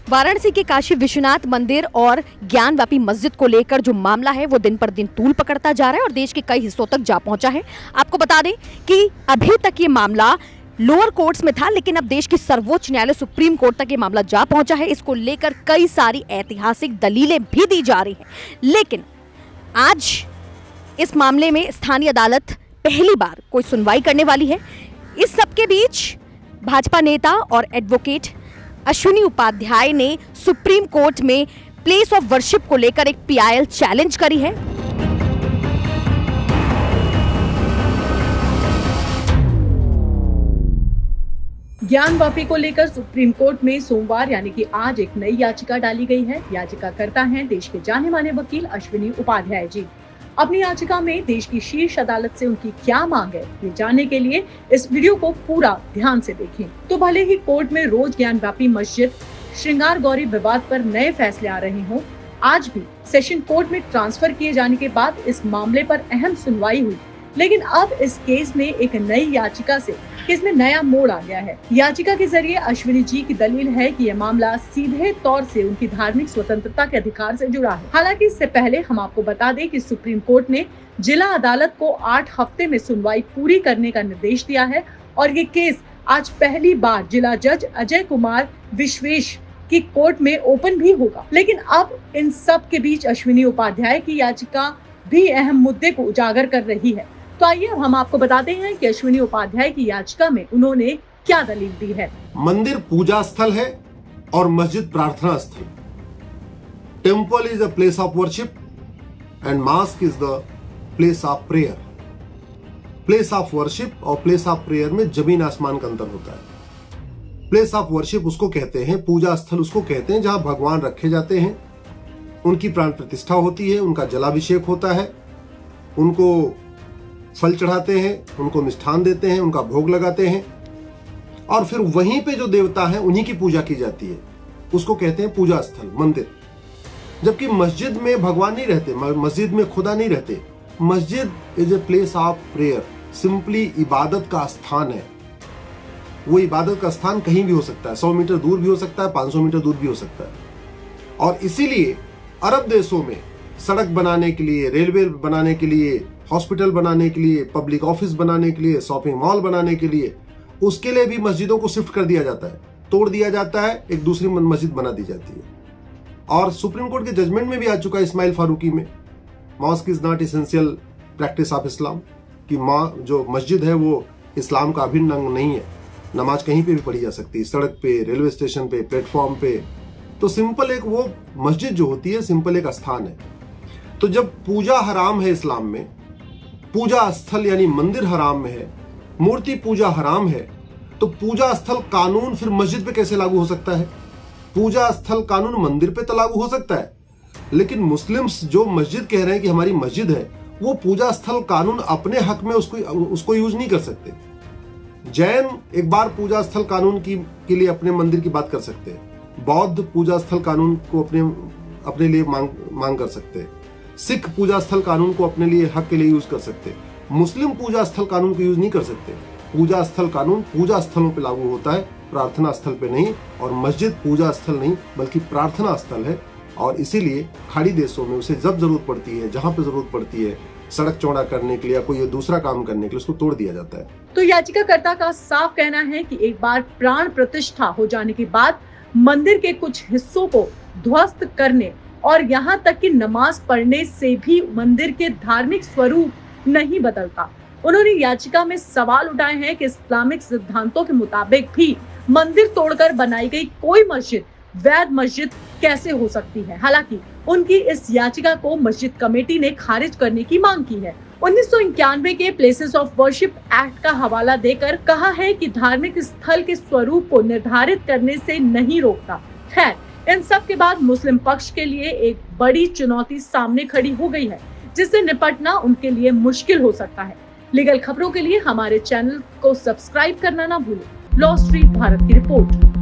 वाराणसी के काशी विश्वनाथ मंदिर और ज्ञानवापी मस्जिद को लेकर जो मामला है वो दिन पर दिन तूल पकड़ता जा रहा है और देश के कई हिस्सों तक जा पहुंचा है। आपको बता दें कि अभी तक ये मामला लोअर कोर्ट्स में था, लेकिन अब देश की सर्वोच्च न्यायालय सुप्रीम कोर्ट तक ये मामला जा पहुंचा है। इसको लेकर कई सारी ऐतिहासिक दलीलें भी दी जा रही हैं, लेकिन आज इस मामले में स्थानीय अदालत पहली बार कोई सुनवाई करने वाली है। इस सबके बीच भाजपा नेता और एडवोकेट अश्विनी उपाध्याय ने सुप्रीम कोर्ट में प्लेस ऑफ वर्शिप को लेकर एक पीआईएल चैलेंज करी है। ज्ञानवापी को लेकर सुप्रीम कोर्ट में सोमवार यानी कि आज एक नई याचिका डाली गई है। याचिकाकर्ता हैं देश के जाने माने वकील अश्विनी उपाध्याय जी। अपनी याचिका में देश की शीर्ष अदालत से उनकी क्या मांग है, ये जानने के लिए इस वीडियो को पूरा ध्यान से देखें। तो भले ही कोर्ट में रोज ज्ञानवापी मस्जिद श्रृंगार गौरी विवाद पर नए फैसले आ रहे हों, आज भी सेशन कोर्ट में ट्रांसफर किए जाने के बाद इस मामले पर अहम सुनवाई हुई। लेकिन अब इस केस में एक नई याचिका से केस में नया मोड़ आ गया है। याचिका के जरिए अश्विनी जी की दलील है कि यह मामला सीधे तौर से उनकी धार्मिक स्वतंत्रता के अधिकार से जुड़ा है। हालांकि इससे पहले हम आपको बता दें कि सुप्रीम कोर्ट ने जिला अदालत को 8 हफ्ते में सुनवाई पूरी करने का निर्देश दिया है और ये केस आज पहली बार जिला जज अजय कुमार विश्वेश की कोर्ट में ओपन भी होगा। लेकिन अब इन सब के बीच अश्विनी उपाध्याय की याचिका भी अहम मुद्दे को उजागर कर रही है। तो आइए अब हम आपको बताते हैं कि अश्विनी उपाध्याय की याचिका में उन्होंने क्या दलील दी है। मंदिर पूजा स्थल है और मस्जिद प्रार्थना स्थल। Temple is a place of worship and mosque is the place of prayer. Place of worship और प्लेस ऑफ प्रेयर में जमीन आसमान का अंतर होता है। प्लेस ऑफ वर्शिप उसको कहते हैं, पूजा स्थल उसको कहते हैं जहां भगवान रखे जाते हैं, उनकी प्राण प्रतिष्ठा होती है, उनका जलाभिषेक होता है, उनको फल चढ़ाते हैं, उनको मिष्ठान देते हैं, उनका भोग लगाते हैं और फिर वहीं पे जो देवता है उन्हीं की पूजा की जाती है। उसको कहते हैं पूजा स्थल, मंदिर। जबकि मस्जिद में भगवान नहीं रहते, मस्जिद में खुदा नहीं रहते। मस्जिद is a place of prayer, simply इबादत का स्थान है। वो इबादत का स्थान कहीं भी हो सकता है, 100 मीटर दूर भी हो सकता है, 500 मीटर दूर भी हो सकता है। और इसीलिए अरब देशों में सड़क बनाने के लिए, रेलवे बनाने के लिए, हॉस्पिटल बनाने के लिए, पब्लिक ऑफिस बनाने के लिए, शॉपिंग मॉल बनाने के लिए, उसके लिए भी मस्जिदों को शिफ्ट कर दिया जाता है, तोड़ दिया जाता है, एक दूसरी मस्जिद बना दी जाती है। और सुप्रीम कोर्ट के जजमेंट में भी आ चुका है इस्माइल फारूकी में, mosque is not essential practice of Islam, कि जो मस्जिद है वो इस्लाम का अभिन्न अंग नहीं है। नमाज कहीं पे भी पढ़ी जा सकती है, सड़क पे, रेलवे स्टेशन पे, प्लेटफॉर्म पे। तो सिंपल एक वो मस्जिद जो होती है सिंपल एक स्थान है। तो जब पूजा हराम है इस्लाम में, पूजा स्थल यानी मंदिर हराम में है, मूर्ति पूजा हराम है, तो पूजा स्थल कानून फिर मस्जिद पे कैसे लागू हो सकता है? पूजा स्थल कानून मंदिर पे तो लागू हो सकता है, लेकिन मुस्लिम्स जो मस्जिद कह रहे हैं कि हमारी मस्जिद है, वो पूजा स्थल कानून अपने हक में उसको यूज नहीं कर सकते। जैन एक बार पूजा स्थल कानून के लिए अपने मंदिर की बात कर सकते हैं, बौद्ध पूजा स्थल कानून को अपने लिए मांग कर सकते हैं, सिख पूजा स्थल कानून को अपने लिए हक के लिए यूज कर सकते हैं, मुस्लिम पूजा स्थल कानून को यूज नहीं कर सकते। पूजा स्थल कानून पूजा स्थलों पे लागू होता है, प्रार्थना स्थल पे नहीं। और मस्जिद पूजा स्थल नहीं बल्कि प्रार्थना स्थल है, और इसीलिए खाड़ी देशों में उसे जब जरूरत पड़ती है, जहां पे जरूरत पड़ती है, सड़क चौड़ा करने के लिए या कोई दूसरा काम करने के लिए, उसको तोड़ दिया जाता है। तो याचिकाकर्ता का साफ कहना है कि एक बार प्राण प्रतिष्ठा हो जाने के बाद मंदिर के कुछ हिस्सों को ध्वस्त करने और यहाँ तक कि नमाज पढ़ने से भी मंदिर के धार्मिक स्वरूप नहीं बदलता। उन्होंने याचिका में सवाल उठाए हैं कि इस्लामिक सिद्धांतों के मुताबिक भी मंदिर तोड़कर बनाई गई कोई मस्जिद वैध मस्जिद कैसे हो सकती है। हालांकि उनकी इस याचिका को मस्जिद कमेटी ने खारिज करने की मांग की है। 1991 के प्लेसेस ऑफ वर्शिप एक्ट का हवाला देकर कहा है कि धार्मिक स्थल के स्वरूप को निर्धारित करने से नहीं रोकता। खैर, इन सब के बाद मुस्लिम पक्ष के लिए एक बड़ी चुनौती सामने खड़ी हो गई है, जिससे निपटना उनके लिए मुश्किल हो सकता है। लीगल खबरों के लिए हमारे चैनल को सब्सक्राइब करना ना भूलें। लॉ स्ट्रीट भारत की रिपोर्ट।